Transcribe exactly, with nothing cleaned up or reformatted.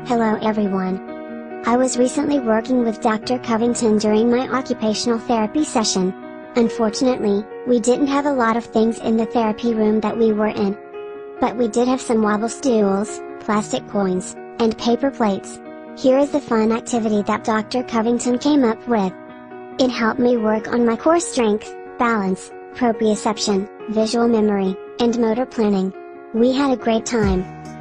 Hello everyone. I was recently working with Doctor Covington during my occupational therapy session. Unfortunately, we didn't have a lot of things in the therapy room that we were in. But we did have some wobble stools, plastic coins, and paper plates. Here is the fun activity that Doctor Covington came up with. It helped me work on my core strength, balance, proprioception, visual memory, and motor planning. We had a great time.